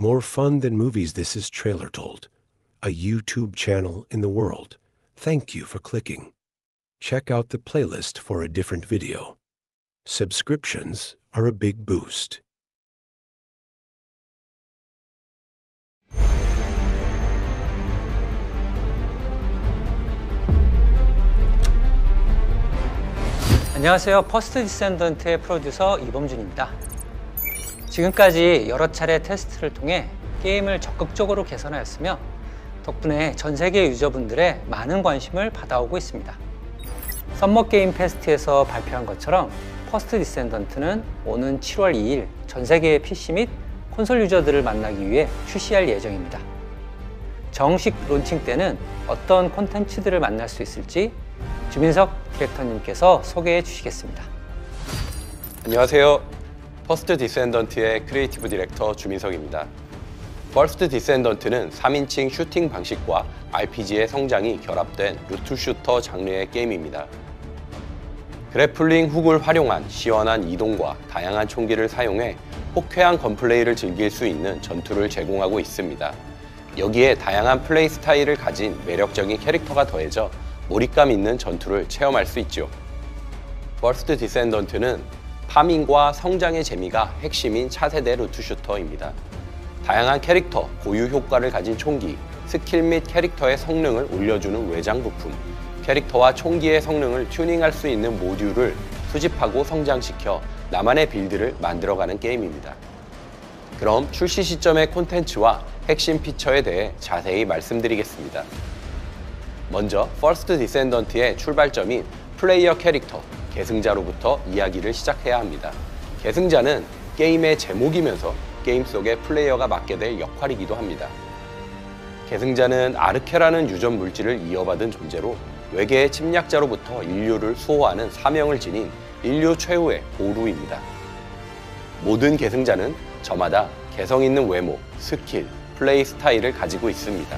More fun than movies, this is Trailer Told, a YouTube channel in the world. Thank you for clicking. Check out the playlist for a different video. Subscriptions are a big boost. 안녕하세요. 퍼스트 디센던트의 프로듀서 이범준입니다. 지금까지 여러 차례 테스트를 통해 게임을 적극적으로 개선하였으며 덕분에 전 세계 유저분들의 많은 관심을 받아오고 있습니다. 썸머 게임 페스트에서 발표한 것처럼 퍼스트 디센던트는 오는 7월 2일 전 세계의 PC 및 콘솔 유저들을 만나기 위해 출시할 예정입니다. 정식 론칭 때는 어떤 콘텐츠들을 만날 수 있을지 주민석 디렉터님께서 소개해 주시겠습니다. 안녕하세요. 퍼스트 디센던트의 크리에이티브 디렉터 주민석입니다. 퍼스트 디센던트는 3인칭 슈팅 방식과 RPG의 성장이 결합된 루트 슈터 장르의 게임입니다. 그래플링 훅을 활용한 시원한 이동과 다양한 총기를 사용해 호쾌한 건플레이를 즐길 수 있는 전투를 제공하고 있습니다. 여기에 다양한 플레이 스타일을 가진 매력적인 캐릭터가 더해져 몰입감 있는 전투를 체험할 수 있죠. 퍼스트 디센던트는 파밍과 성장의 재미가 핵심인 차세대 루트 슈터입니다. 다양한 캐릭터, 고유 효과를 가진 총기, 스킬 및 캐릭터의 성능을 올려주는 외장 부품, 캐릭터와 총기의 성능을 튜닝할 수 있는 모듈을 수집하고 성장시켜 나만의 빌드를 만들어가는 게임입니다. 그럼 출시 시점의 콘텐츠와 핵심 피처에 대해 자세히 말씀드리겠습니다. 먼저 퍼스트 디센던트의 출발점인 플레이어 캐릭터, 계승자로부터 이야기를 시작해야 합니다. 계승자는 게임의 제목이면서 게임 속의 플레이어가 맡게 될 역할이기도 합니다. 계승자는 아르케라는 유전 물질을 이어받은 존재로 외계의 침략자로부터 인류를 수호하는 사명을 지닌 인류 최후의 보루입니다. 모든 계승자는 저마다 개성 있는 외모, 스킬, 플레이 스타일을 가지고 있습니다.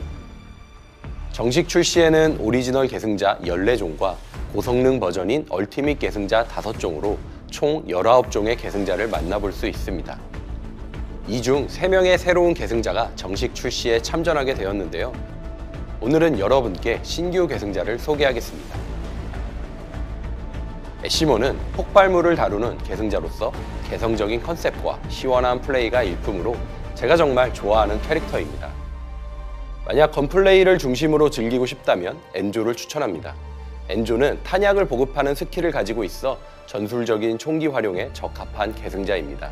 정식 출시에는 오리지널 계승자 14종과 고성능 버전인 얼티밋 계승자 5종으로 총 19종의 계승자를 만나볼 수 있습니다. 이 중 3명의 새로운 계승자가 정식 출시에 참전하게 되었는데요. 오늘은 여러분께 신규 계승자를 소개하겠습니다. 애쉬몬은 폭발물을 다루는 계승자로서 개성적인 컨셉과 시원한 플레이가 일품으로 제가 정말 좋아하는 캐릭터입니다. 만약 건플레이를 중심으로 즐기고 싶다면 엔조를 추천합니다. 엔조는 탄약을 보급하는 스킬을 가지고 있어 전술적인 총기 활용에 적합한 계승자입니다.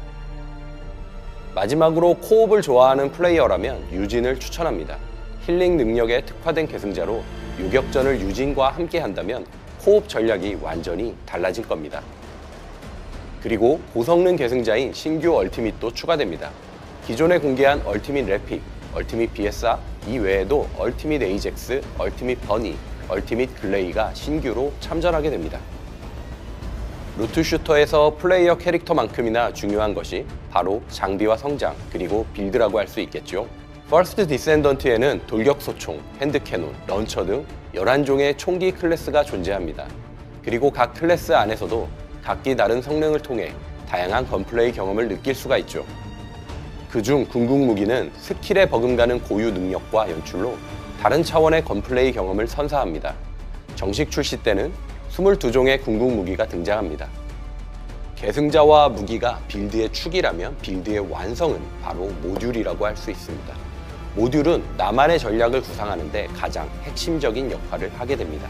마지막으로 코옵을 좋아하는 플레이어라면 유진을 추천합니다. 힐링 능력에 특화된 계승자로 요격전을 유진과 함께 한다면 코옵 전략이 완전히 달라질 겁니다. 그리고 고성능 계승자인 신규 얼티밋도 추가됩니다. 기존에 공개한 얼티밋 래픽, 얼티밋 BSR 이외에도 얼티밋 에이젝스, 얼티밋 버니, 얼티밋 글레이가 신규로 참전하게 됩니다. 루트 슈터에서 플레이어 캐릭터만큼이나 중요한 것이 바로 장비와 성장, 그리고 빌드라고 할 수 있겠죠. 퍼스트 디센던트에는 돌격소총, 핸드캐논, 런처 등 11종의 총기 클래스가 존재합니다. 그리고 각 클래스 안에서도 각기 다른 성능을 통해 다양한 건플레이 경험을 느낄 수가 있죠. 그중 궁극 무기는 스킬에 버금가는 고유 능력과 연출로 다른 차원의 건플레이 경험을 선사합니다. 정식 출시 때는 22종의 궁극 무기가 등장합니다. 계승자와 무기가 빌드의 축이라면 빌드의 완성은 바로 모듈이라고 할 수 있습니다. 모듈은 나만의 전략을 구상하는 데 가장 핵심적인 역할을 하게 됩니다.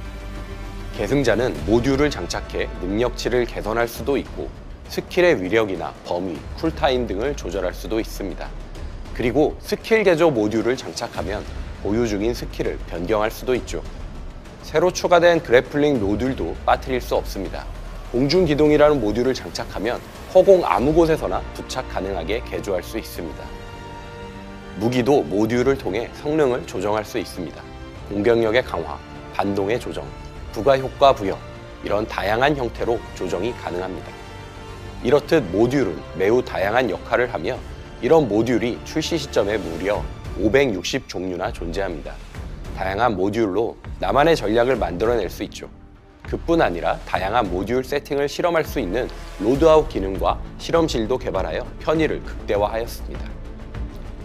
계승자는 모듈을 장착해 능력치를 개선할 수도 있고 스킬의 위력이나 범위, 쿨타임 등을 조절할 수도 있습니다. 그리고 스킬 개조 모듈을 장착하면 보유 중인 스킬을 변경할 수도 있죠. 새로 추가된 그래플링 모듈도 빠뜨릴 수 없습니다. 공중기동이라는 모듈을 장착하면 허공 아무 곳에서나 부착 가능하게 개조할 수 있습니다. 무기도 모듈을 통해 성능을 조정할 수 있습니다. 공격력의 강화, 반동의 조정, 부가 효과 부여, 이런 다양한 형태로 조정이 가능합니다. 이렇듯 모듈은 매우 다양한 역할을 하며 이런 모듈이 출시 시점에 무려 560종류나 존재합니다. 다양한 모듈로 나만의 전략을 만들어낼 수 있죠. 그뿐 아니라 다양한 모듈 세팅을 실험할 수 있는 로드아웃 기능과 실험실도 개발하여 편의를 극대화하였습니다.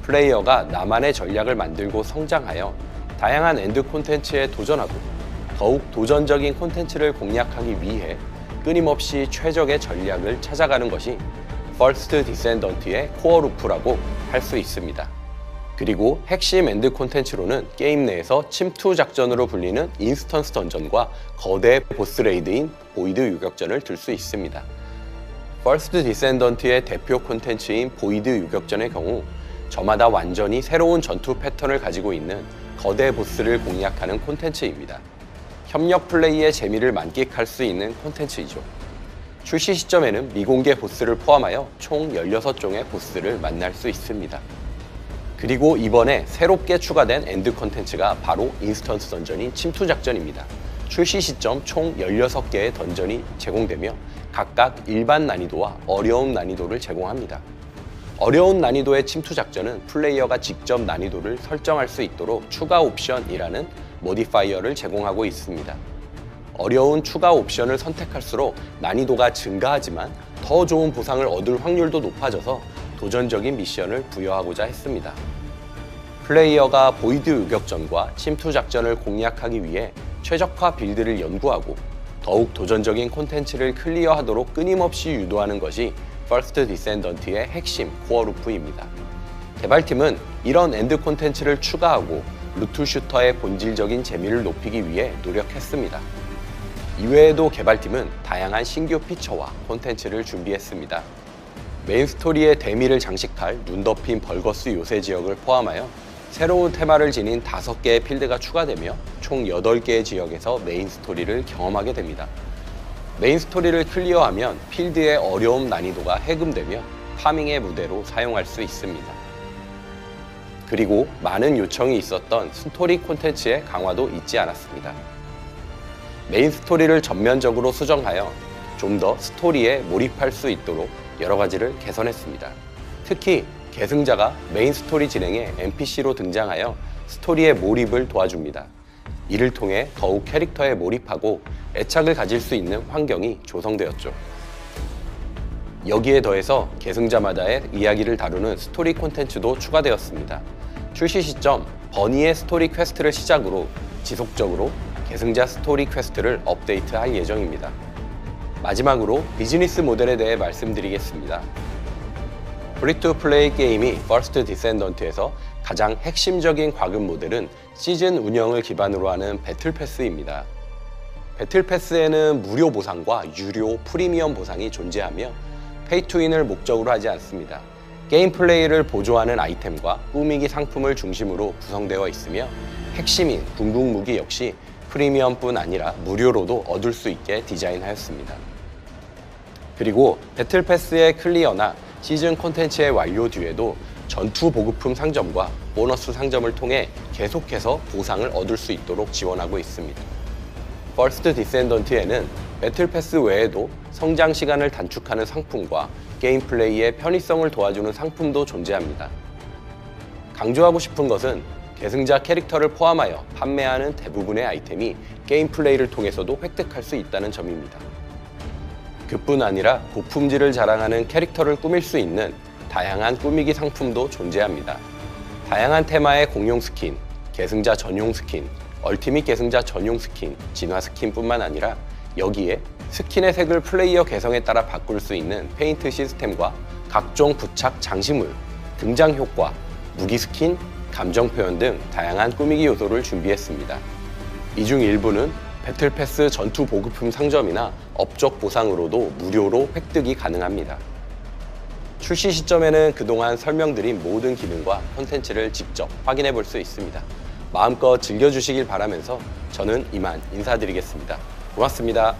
플레이어가 나만의 전략을 만들고 성장하여 다양한 엔드 콘텐츠에 도전하고 더욱 도전적인 콘텐츠를 공략하기 위해 끊임없이 최적의 전략을 찾아가는 것이 퍼스트 디센던트의 코어 루프라고 할 수 있습니다. 그리고 핵심 엔드 콘텐츠로는 게임 내에서 침투 작전으로 불리는 인스턴스 던전과 거대 보스 레이드인 보이드 유격전을 들 수 있습니다. 퍼스트 디센던트의 대표 콘텐츠인 보이드 유격전의 경우 저마다 완전히 새로운 전투 패턴을 가지고 있는 거대 보스를 공략하는 콘텐츠입니다. 협력 플레이의 재미를 만끽할 수 있는 콘텐츠이죠. 출시 시점에는 미공개 보스를 포함하여 총 16종의 보스를 만날 수 있습니다. 그리고 이번에 새롭게 추가된 엔드 콘텐츠가 바로 인스턴스 던전인 침투 작전입니다. 출시 시점 총 16개의 던전이 제공되며 각각 일반 난이도와 어려운 난이도를 제공합니다. 어려운 난이도의 침투 작전은 플레이어가 직접 난이도를 설정할 수 있도록 추가 옵션이라는 모디파이어를 제공하고 있습니다. 어려운 추가 옵션을 선택할수록 난이도가 증가하지만 더 좋은 보상을 얻을 확률도 높아져서 도전적인 미션을 부여하고자 했습니다. 플레이어가 보이드 유격전과 침투 작전을 공략하기 위해 최적화 빌드를 연구하고 더욱 도전적인 콘텐츠를 클리어하도록 끊임없이 유도하는 것이 퍼스트 디센던트의 핵심 코어 루프입니다. 개발팀은 이런 엔드 콘텐츠를 추가하고 루트 슈터의 본질적인 재미를 높이기 위해 노력했습니다. 이외에도 개발팀은 다양한 신규 피처와 콘텐츠를 준비했습니다. 메인 스토리의 대미를 장식할 눈 덮인 벌거스 요새 지역을 포함하여 새로운 테마를 지닌 5개의 필드가 추가되며 총 8개의 지역에서 메인 스토리를 경험하게 됩니다. 메인 스토리를 클리어하면 필드의 어려움 난이도가 해금되며 파밍의 무대로 사용할 수 있습니다. 그리고 많은 요청이 있었던 스토리 콘텐츠의 강화도 잊지 않았습니다. 메인 스토리를 전면적으로 수정하여 좀 더 스토리에 몰입할 수 있도록 여러 가지를 개선했습니다. 특히 계승자가 메인 스토리 진행에 NPC로 등장하여 스토리의 몰입을 도와줍니다. 이를 통해 더욱 캐릭터에 몰입하고 애착을 가질 수 있는 환경이 조성되었죠. 여기에 더해서 계승자마다의 이야기를 다루는 스토리 콘텐츠도 추가되었습니다. 출시 시점 버니의 스토리 퀘스트를 시작으로 지속적으로 계승자 스토리 퀘스트를 업데이트할 예정입니다. 마지막으로 비즈니스 모델에 대해 말씀드리겠습니다. 프리투플레이 게임이 퍼스트 디센던트에서 가장 핵심적인 과금 모델은 시즌 운영을 기반으로 하는 배틀패스입니다. 배틀패스에는 무료 보상과 유료 프리미엄 보상이 존재하며 페이투윈을 목적으로 하지 않습니다. 게임 플레이를 보조하는 아이템과 꾸미기 상품을 중심으로 구성되어 있으며 핵심인 궁극 무기 역시 프리미엄뿐 아니라 무료로도 얻을 수 있게 디자인하였습니다. 그리고 배틀패스의 클리어나 시즌 콘텐츠의 완료 뒤에도 전투 보급품 상점과 보너스 상점을 통해 계속해서 보상을 얻을 수 있도록 지원하고 있습니다. 퍼스트 디센던트에는 배틀패스 외에도 성장 시간을 단축하는 상품과 게임 플레이의 편의성을 도와주는 상품도 존재합니다. 강조하고 싶은 것은 계승자 캐릭터를 포함하여 판매하는 대부분의 아이템이 게임 플레이를 통해서도 획득할 수 있다는 점입니다. 그뿐 아니라 고품질을 자랑하는 캐릭터를 꾸밀 수 있는 다양한 꾸미기 상품도 존재합니다. 다양한 테마의 공용 스킨, 계승자 전용 스킨, 얼티밋 계승자 전용 스킨, 진화 스킨뿐만 아니라 여기에 스킨의 색을 플레이어 개성에 따라 바꿀 수 있는 페인트 시스템과 각종 부착 장식물, 등장 효과, 무기 스킨, 감정 표현 등 다양한 꾸미기 요소를 준비했습니다. 이 중 일부는 배틀패스 전투 보급품 상점이나 업적 보상으로도 무료로 획득이 가능합니다. 출시 시점에는 그동안 설명드린 모든 기능과 콘텐츠를 직접 확인해 볼 수 있습니다. 마음껏 즐겨주시길 바라면서 저는 이만 인사드리겠습니다. 고맙습니다.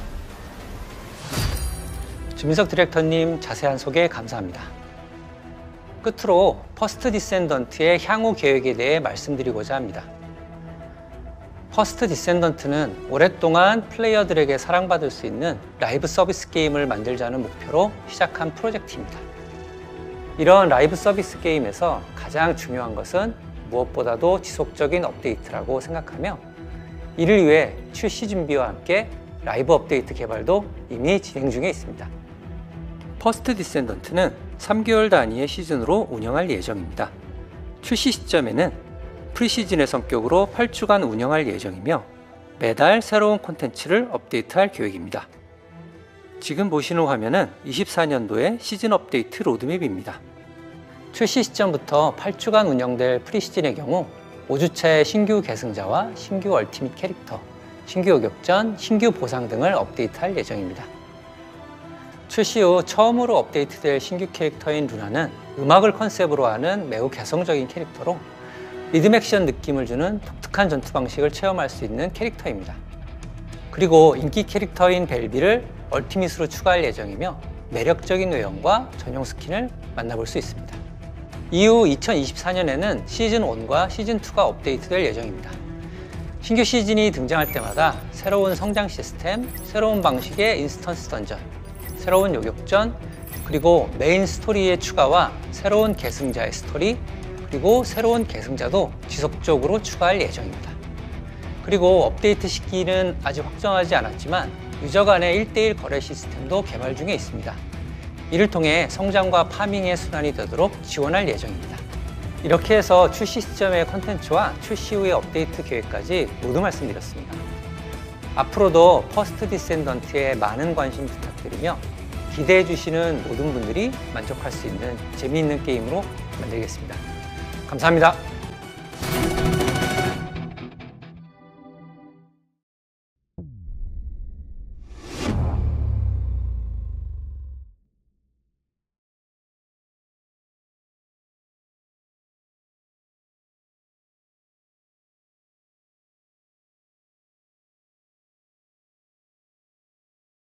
주민석 디렉터님 자세한 소개 감사합니다. 끝으로 퍼스트 디센던트의 향후 계획에 대해 말씀드리고자 합니다. 퍼스트 디센던트는 오랫동안 플레이어들에게 사랑받을 수 있는 라이브 서비스 게임을 만들자는 목표로 시작한 프로젝트입니다. 이런 라이브 서비스 게임에서 가장 중요한 것은 무엇보다도 지속적인 업데이트라고 생각하며 이를 위해 출시 준비와 함께 라이브 업데이트 개발도 이미 진행 중에 있습니다. 퍼스트 디센던트는 3개월 단위의 시즌으로 운영할 예정입니다. 출시 시점에는 프리시즌의 성격으로 8주간 운영할 예정이며 매달 새로운 콘텐츠를 업데이트할 계획입니다. 지금 보시는 화면은 24년도의 시즌 업데이트 로드맵입니다. 출시 시점부터 8주간 운영될 프리시즌의 경우 5주차의 신규 계승자와 신규 얼티밋 캐릭터, 신규 요격전, 신규 보상 등을 업데이트할 예정입니다. 출시 후 처음으로 업데이트될 신규 캐릭터인 루나는 음악을 컨셉으로 하는 매우 개성적인 캐릭터로 리듬 액션 느낌을 주는 독특한 전투 방식을 체험할 수 있는 캐릭터입니다. 그리고 인기 캐릭터인 벨비를 얼티밋으로 추가할 예정이며 매력적인 외형과 전용 스킨을 만나볼 수 있습니다. 이후 2024년에는 시즌1과 시즌2가 업데이트될 예정입니다. 신규 시즌이 등장할 때마다 새로운 성장 시스템, 새로운 방식의 인스턴스 던전, 새로운 요격전, 그리고 메인 스토리의 추가와 새로운 계승자의 스토리, 그리고 새로운 계승자도 지속적으로 추가할 예정입니다. 그리고 업데이트 시기는 아직 확정하지 않았지만 유저 간의 1대1 거래 시스템도 개발 중에 있습니다. 이를 통해 성장과 파밍의 순환이 되도록 지원할 예정입니다. 이렇게 해서 출시 시점의 콘텐츠와 출시 후의 업데이트 계획까지 모두 말씀드렸습니다. 앞으로도 퍼스트 디센던트에 많은 관심 부탁드리며 기대해 주시는 모든 분들이 만족할 수 있는 재미있는 게임으로 만들겠습니다. 감사합니다.